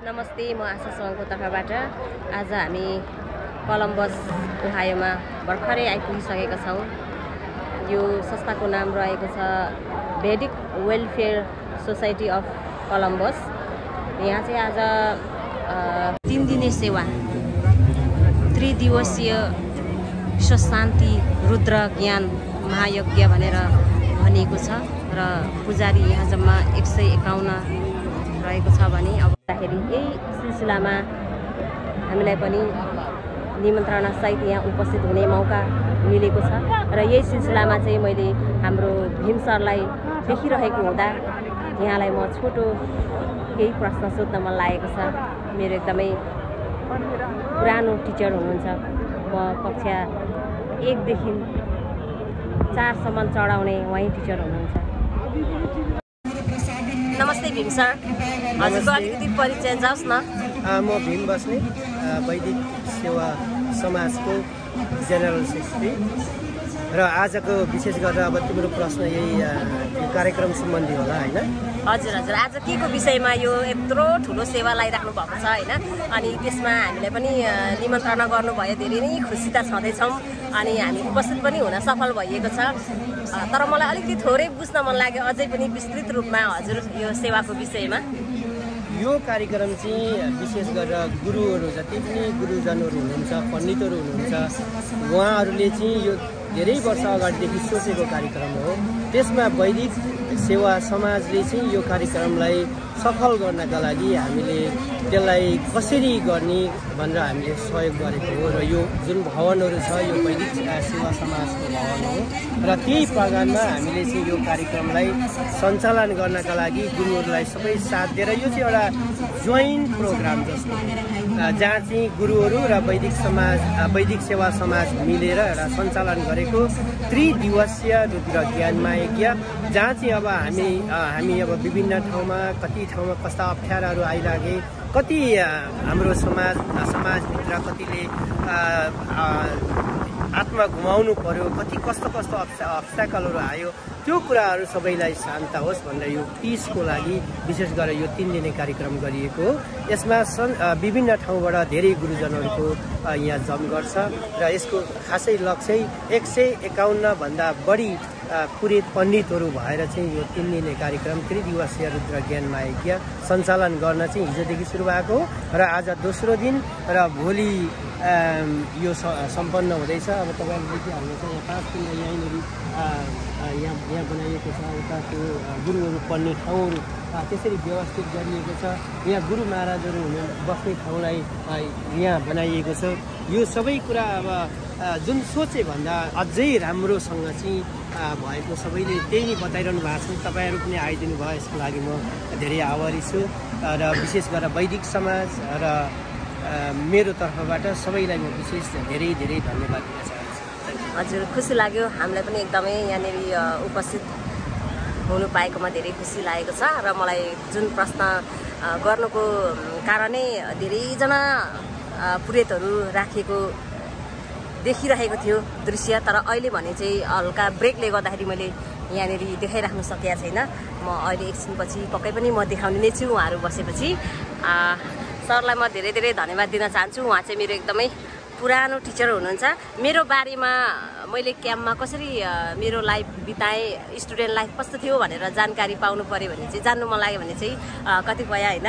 नमस्ते, म आशा सङ्घको तर्फबाट आज हामी कोलम्बस ओहायोमा भर्खरै आइपुगिसकेका छौँ। यो संस्थाको नाम रहेको छ Vedic Welfare Society of Columbus. यहाँ चाहिँ आज 3 दिने सेवा, त्रिदिवसीय विश्व शान्ति रुद्र ज्ञान महायज्ञ भनेर भनिएको छ र पुजारी यहाँ जम्मा 151 रहेको छ भने अब यही सिलसिलामा हामीलाई पनि निमन्त्रणा सहित यहाँ उपस्थित हुने मौका मिलेको छ र यही सिलसिलामा चाहिँ मैले हाम्रो भीम सरलाई देखिरहेको हुँदा यहाँलाई म छोटो केही प्रश्न सोध्न मन लागेको छ। मेरो एकदमै पुरानो टिचर हुनुहुन्छ। म कक्षा 1 देखि 4 सम्म चढाउने उहाँ टिचर हुनुहुन्छ। नमस्ते भीम सर, हजुरको अलिकति परिचय जाओस् न। म भीम बस्नेत, वैदिक सेवा समाजको जेनरल सेक्रेटरी र आजको विशेष गरेर अब तिम्रो प्रश्न यही कार्यक्रम सम्बन्धी होला हैन? हजुर हजुर, आज के को विषयमा यो यत्रो ठुलो सेवा लगाइराख्नु भएको छ हैन? अनि त्यसमा हामीलाई पनि निमन्त्रणा गर्नुभयो, धेरै नै खुसी त छँदैछौँ अनि हामी उपस्थित पनि हुन सफल भइएको छ। तर मलाई अलिकति थोरै बुझ्न मन लाग्यो अझै पनि विस्तृत रूपमा हजुर यो सेवाको विषयमा। यो कार्यक्रम चाहिँ विशेष गरेर गुरुहरू जति पनि गुरुजनहरू हुनुहुन्छ, पण्डितहरू हुनुहुन्छ, उहाँहरूले चाहिँ यो धेरै वर्ष अगाडिदेखि सोचेको कार्यक्रम हो। त्यसमा वैदिक सेवा समाजले चाहिँ यो कार्यक्रमलाई सफल गर्नका लागि हामीले त्यसलाई कसरी गर्ने भनेर हामीले सहयोग गरेको हो र यो जुन भवनहरू छ यो वैदिक सेवा समाजको भवन हो र त्यही प्राङ्गणमा हामीले चाहिँ यो कार्यक्रमलाई सञ्चालन गर्नका लागि गुरुहरूलाई सबै साथ दिएर यो चाहिँ एउटा जोइन्ट प्रोग्राम जस्तो जहाँ चाहिँ गुरुहरू र वैदिक सेवा समाज मिलेर एउटा सञ्चालन गरेको त्रिदिवसीय रुद्र ज्ञानमा यज्ञ, जहाँ चाहिँ अब हामी अब विभिन्न ठाउँमा कति ठाउँमा कस्ता अप्ठ्याराहरू आइलागे, कति हाम्रो समाजभित्र कतिले आत्मा गुमाउनु पर्यो, कति कस्तो अब्स्ट्याकलहरू आयो, त्यो कुराहरू सबैलाई शान्त होस् भनेर यो पिसको लागि विशेष गरेर यो 3 दिने कार्यक्रम गरिएको हो। यसमा विभिन्न ठाउँबाट धेरै गुरुजनहरूको यहाँ जमघट छ र यसको खासै लक्ष्य 151 भन्दा बढी पुरोहित पण्डितहरू भएर चाहिँ यो 3 दिने कार्यक्रम त्रिदिवसीय रुद्र ज्ञान महायज्ञ सञ्चालन गर्न चाहिँ हिजोदेखि सुरु भएको हो र आज दोस्रो दिन र भोलि यो सम्पन्न हुँदैछ। अब तपाईँले देखिहाल्नुहुन्छ यहाँ 5 दिन यहीँनिर यहाँ बनाइएको छ। उताको गुरुहरू पढ्ने ठाउँहरू त्यसरी व्यवस्थित गरिएको छ। यहाँ गुरु महाराजहरू बस्ने ठाउँलाई यहाँ बनाइएको छ। यो सबै कुरा अब जुन सोचे भन्दा अझै राम्रोसँग चाहिँ भएको सबैले त्यही नै बताइरहनु भएको छ। तपाईँहरू पनि आइदिनु भयो, यसको लागि म धेरै आभारी छु र विशेष गरेर वैदिक समाज र मेरो तर्फबाट सबैलाई म विशेष धेरै धेरै धन्यवाद दिन चाहन्छु। हजुर, खुसी लाग्यो, हामीलाई पनि एकदमै यहाँनिर उपस्थित हुनु पाएकोमा धेरै खुसी लागेको छ र मलाई जुन प्रश्न गर्नुको कारणै धेरैजना पुरोहितहरू राखेको देखिरहेको थियो दृश्य, तर अहिले भने चाहिँ हल्का ब्रेकले गर्दाखेरि मैले यहाँनिर देखाइराख्नु सकेको छैन। म अहिले एकछिनपछि पक्कै पनि म देखाउने नै छु उहाँहरू बसेपछि। सरलाई म धेरै धेरै धन्यवाद दिन चाहन्छु। उहाँ चाहिँ मेरो एकदमै पुरानो टिचर हुनुहुन्छ। मेरो बारेमा मैले क्याम्पमा कसरी मेरो लाइफ बिताएँ, स्टुडेन्ट लाइफ कस्तो थियो भनेर जानकारी पाउनु पऱ्यो भने चाहिँ, जान्नु मन लाग्यो भने चाहिँ कतिपय होइन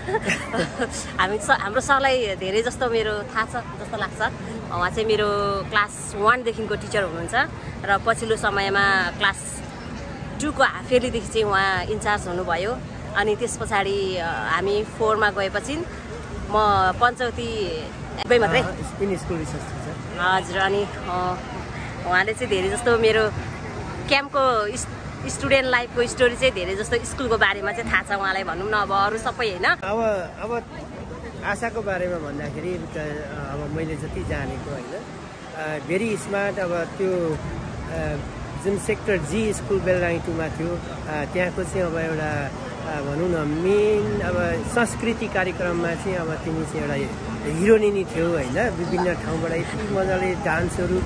हाम्रो सरलाई धेरै जस्तो मेरो थाहा छ जस्तो लाग्छ। उहाँ चाहिँ मेरो क्लास 1 देखिको टिचर हुनुहुन्छ र पछिल्लो समयमा क्लास 2 को हाफ इयरलीदेखि चाहिँ उहाँ इन्चार्ज हुनुभयो। अनि त्यस पछाडि हामी 4 मा गएपछि म पञ्चौती मात्रै हजुर। अनि उहाँले चाहिँ धेरै जस्तो मेरो क्याम्पको स्टुडेन्ट लाइफको स्टोरी चाहिँ धेरै जस्तो स्कुलको बारेमा चाहिँ थाहा छ उहाँलाई, भनौँ न। अब अरू सबै होइन, अब आशाको बारेमा भन्दाखेरि अब मैले जति जानेको होइन, भेरी स्मार्ट। अब त्यो जुन सेक्टर जी स्कुल बेलडाङ्गी 2 मा थियो, त्यहाँको चाहिँ अब एउटा भनौँ न मेन अब संस्कृति कार्यक्रममा चाहिँ अब तिमी चाहिँ एउटा हिरोइनी थियौ होइन। विभिन्न ठाउँबाट यति मजाले डान्सहरू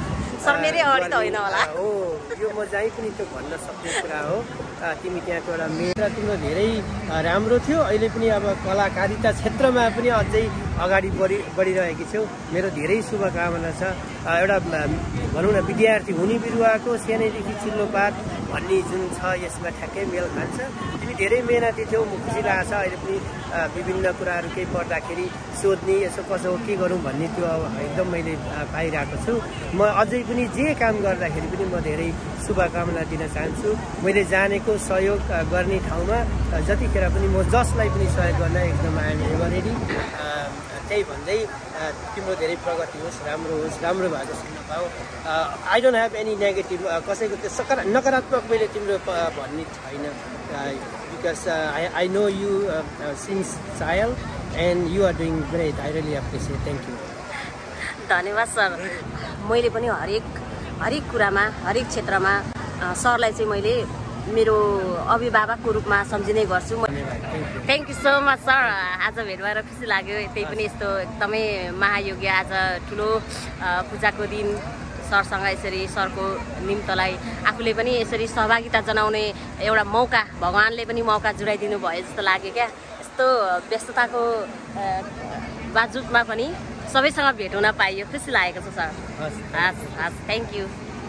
सर मेरै अगाडि त होइन होला हो यो म जहीँ पनि त्यो भन्न सक्ने कुरा हो तिमी त्यहाँको एउटा मेरा तिम्रो धेरै राम्रो थियो अहिले पनि अब कलाकारिता क्षेत्रमा पनि अझै अगाडि बढिरहेकी छौ मेरो धेरै शुभकामना छ एउटा भनौँ न विद्यार्थी हुने बिरुवाको सानैदेखि चिल्लो पात भन्ने जुन छ यसमा ठ्याक्कै मेल खान्छ तिमी धेरै मेहनती थियौ म खुसी लागेको छ अहिले पनि विभिन्न कुराहरू केही पर्दाखेरि सोध्ने यसो कसो हो के गरौँ भन्ने त्यो एकदम मैले पाइरहेको छु म अझै पनि जे काम गर्दाखेरि पनि म धेरै शुभकामना दिन चाहन्छु मैले जानेको सहयोग गर्ने ठाउँमा जतिखेर पनि म जसलाई पनि सहयोग गर्न एकदम आइएम एभर रेडी त्यही भन्दै तिम्रो धेरै प्रगति होस् राम्रो भएको सुन्न पाऊ I don't have any negative कसैको त्यो नकारात्मक मैले तिम्रो भन्ने छैन because I know you since child and you are doing great I really appreciate thank you धन्यवाद सर मैले पनि हरेक कुरामा हरेक क्षेत्रमा सरलाई चाहिँ मैले मेरो अभिभावकको रूपमा सम्झिने गर्छु thank you so much sir आज भेट भएर खुसी लाग्यो त्यही पनि यस्तो एकदमै महायोग्य आज ठुलो पूजाको दिन सरसँग यसरी सरको निम्तलाई आफूले पनि यसरी सहभागिता जनाउने एउटा मौका भगवानले पनि मौका जुटाइदिनु भयो जस्तो लाग्यो क्या यस्तो व्यस्तताको बावजुदमा पनि सबैसँग भेट हुन पाइयो खुसी लागेको छ सर हस् थ्याङ्क यू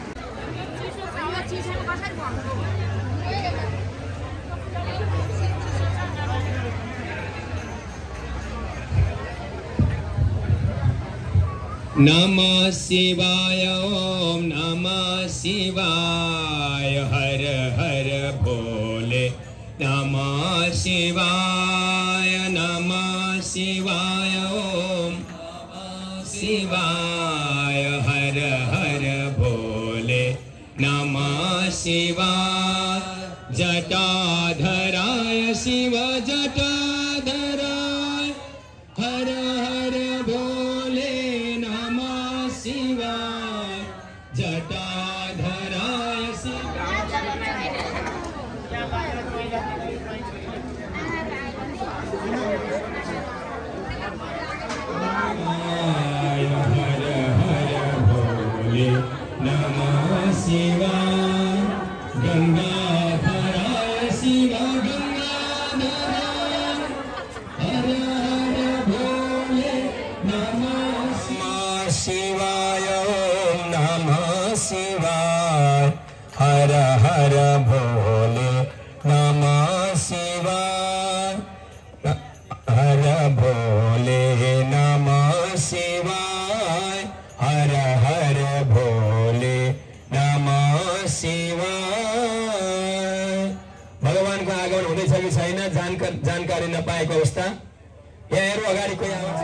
नमः शिवाय ओम नमः शिवाय हर हर भोले नमः शिवाय ओम शिवाय हर हर भोले नमः शिवाय जटाधराय शिव जटाधराय हर हर भोले शिवाय जटाधराय हर हर भोले नमः शिवाय गंगाधराय शिव गंगाधराय हर हर भोले नमः शिवाय ओम नमः शिवाय हर हर भोले नमः शिवाय हर भोले नमः शिवाय हर हर भोले नमः शिवाय भगवानको आगमन हुँदैछ कि छैन जानकारी नपाएको अवस्था यहाँ हेरौँ अगाडि कोही आवाज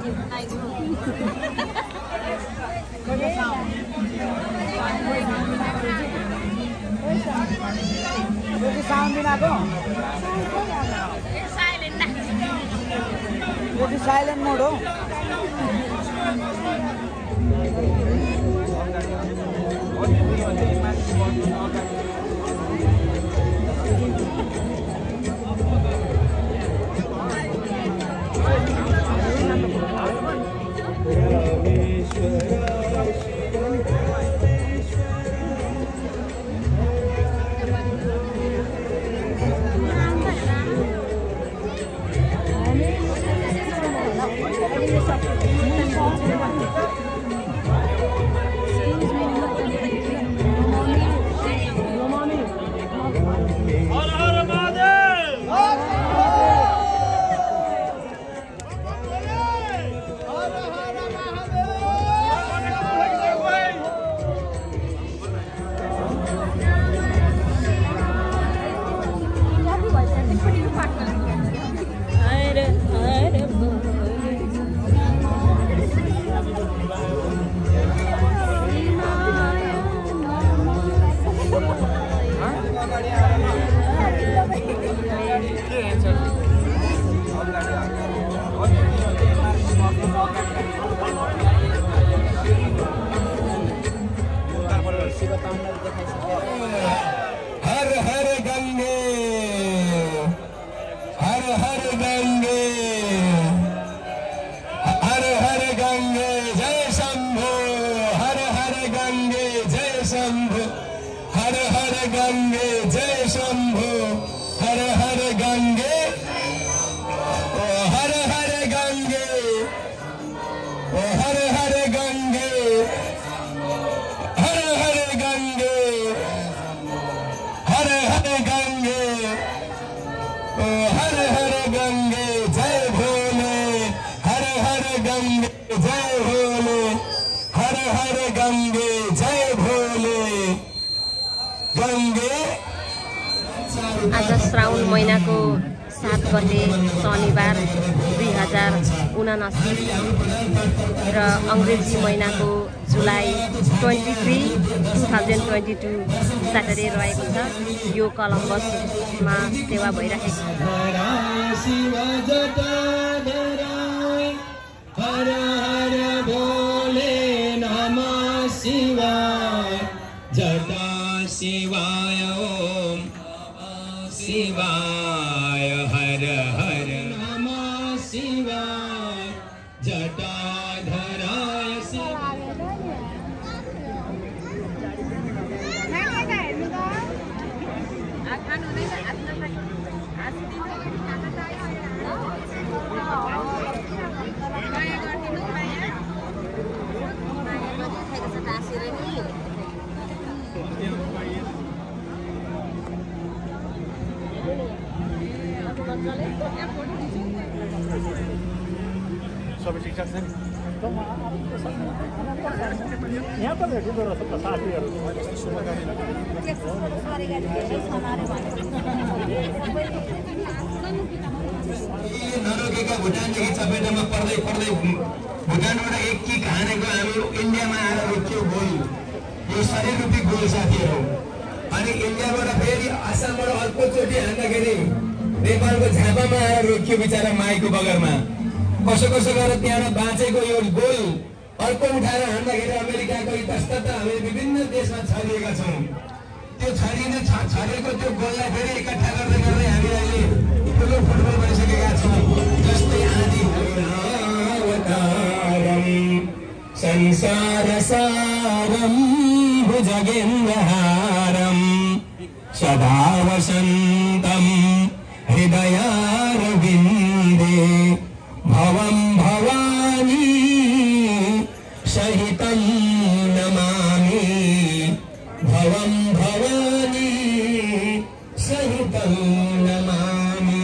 साउन्ड बिनाको साइलेन्ट मोड हो हर हर गंगे हर हर गंगे हर हर गंगे जय शंभो हर हर गंगे जय शंभो हर हर गंगे जय शंभो हर हर गंगे ओ हर हर गंगे ओ हर हर गंगे हर हर गंगे हर हर गंगे ओ हर हर गंगे जय भोले हर हर गंगे जय भोले हर हर गंगे जय भोले गंगे। आज श्रावण महिनाको 7 गते शनिबार 2079 र अङ्ग्रेजी महिनाको जुलाई 23, 2022 स्याटरडे रहेको छ। यो कलम्बसमा सेवा भइरहेको छ। हर हर भोले नमः शिवाय जटा शिवाय ओम शिवाय हर हर नमः शिवाय जटाधराय शिवाय। सबै ठिकठाक छ नि यहाँ त भेटिँदो रहेछ त साथीहरू नरोकेका भुटानदेखि चपेटामा पर्दै पर्दै भुटानबाट एक किक हानेको हामी इन्डियामा आएर रोक्यो गोल। यो शरीररूपी गोल साथीहरू। अनि इन्डियाबाट फेरि आसामबाट अर्कोचोटि हान्दाखेरि नेपालको झापामा आएर रोक्यो बिचरा माईको बगरमा। कसो कसो गरेर त्यहाँ बाँचेको यो गोल अर्को उठाएर हान्दाखेरि अमेरिकाको इतस्तत हामी विभिन्न देशमा छरिएका छौँ। त्यो छरिएको त्यो गोललाई फेरि इकट्ठा गर्दै गर्दै हामी अहिले ठुलो फुटबल बनिसकेका छौँ। जस्तै आदि अवतारम संसार सारम भुजगेन्द्रहारम सदा वसन्तं हृदयारविन्दे भवं भवानी सहितं नमामि भवं भवानी सहितं नमामि।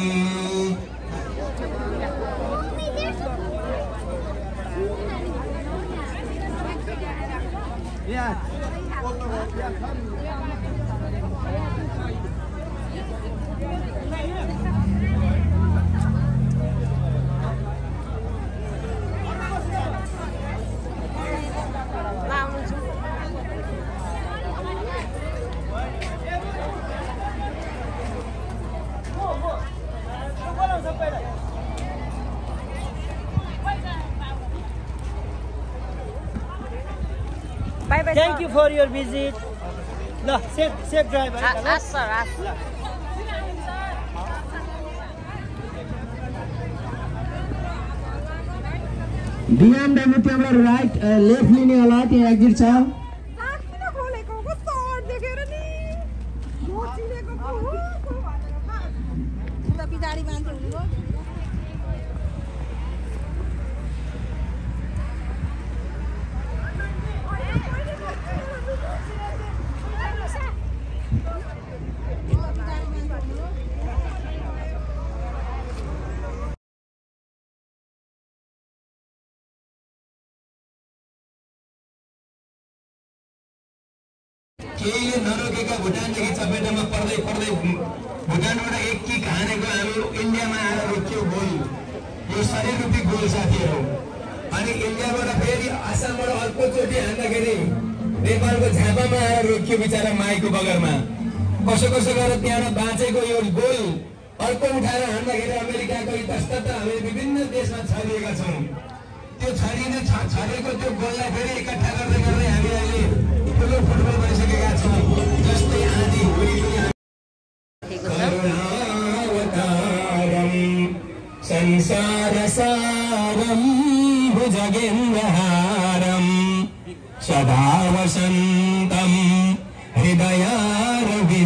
Thank you for your visit ल सेफ ड्राइभ है सर ध्यान दिनु त्यहाँबाट राइट लेफ्ट लिने होला त्यहाँ एक्जिट छ केहीले नरोकेका भुटानदेखि चपेटामा पर्दै पर्दै भुटानबाट एक किक हानेको हामी इन्डियामा आएर रोकियो गोल यो 100 रुपियाँ गोल साथीहरू अनि इन्डियाबाट फेरि आसामबाट अर्कोचोटि हान्दाखेरि नेपालको झापामा आएर रोकियो बिचरा माईको बगरमा कसो कसो गरेर त्यहाँबाट बाँचेको यो गोल अर्को उठाएर हान्दाखेरि अमेरिकाको इतस्तत हामी विभिन्न देशमा छरिएका छौँ त्यो छरिएको त्यो गोललाई फेरि एकट्ठा गर्दै गर्दै हामी अहिले ठुलो फुटबल भइसकेका छौँ जस्तै आँधी संसार सारम भुजगेन्द्रहारम सदा वसन्तं हृदयारविन्दे